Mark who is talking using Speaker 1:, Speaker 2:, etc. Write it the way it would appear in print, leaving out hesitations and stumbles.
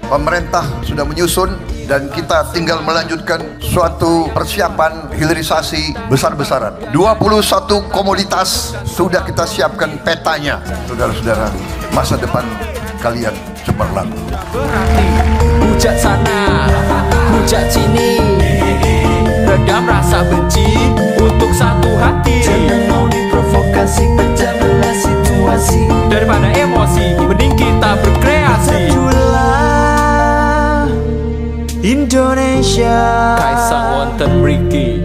Speaker 1: Pemerintah sudah menyusun dan kita tinggal melanjutkan suatu persiapan hilirisasi besar-besaran. 21 komoditas sudah kita siapkan petanya. Saudara-saudara, masa depan kalian cemerlang.
Speaker 2: Hujat sana, hujat sini, redam rasa benci untuk satu hati.
Speaker 3: Jangan mau diprovokasi, pecah belah situasi.
Speaker 2: Daripada emosi, mending kita berkreasi.
Speaker 3: Majulah Indonesia.
Speaker 2: Kaisang wonten mriki.